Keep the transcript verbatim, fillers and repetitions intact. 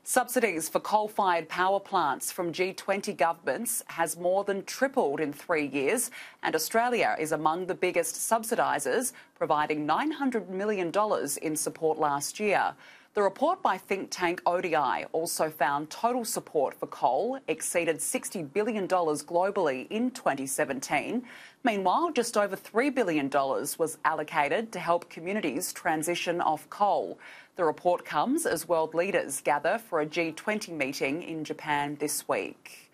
Subsidies for coal-fired power plants from G twenty governments has more than tripled in three years, and Australia is among the biggest subsidisers, providing nine hundred million dollars in support last year. The report by think tank O D I also found total support for coal exceeded sixty billion dollars globally in twenty seventeen. Meanwhile, just over three billion dollars was allocated to help communities transition off coal. The report comes as world leaders gather for a G twenty meeting in Japan this week.